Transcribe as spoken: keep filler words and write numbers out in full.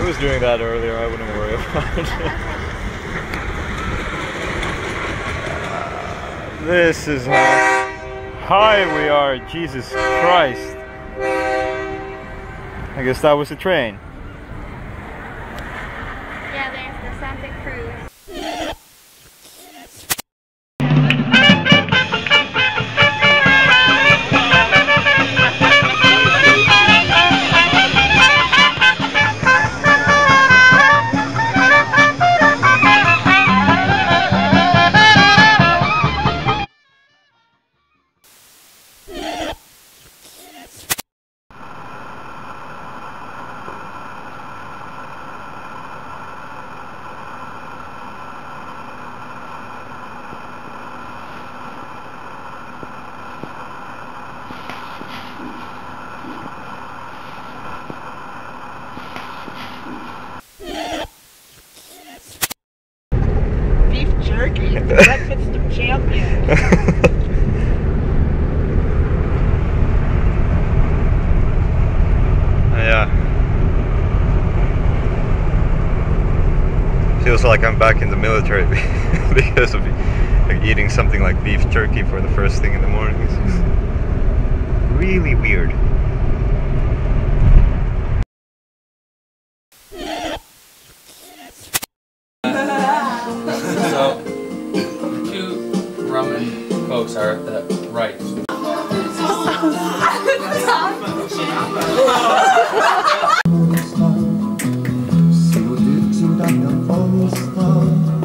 was doing that earlier, I wouldn't worry about it. This is how high we are, Jesus Christ. I guess that was a train. Yeah, there's the Santa Cruz. Jerky, breakfast of champions. Yeah. Feels like I'm back in the military because of like, eating something like beef jerky for the first thing in the morning. It's just really weird. So, two rum and cokes are at the right. 시도 듣진 않는 어스터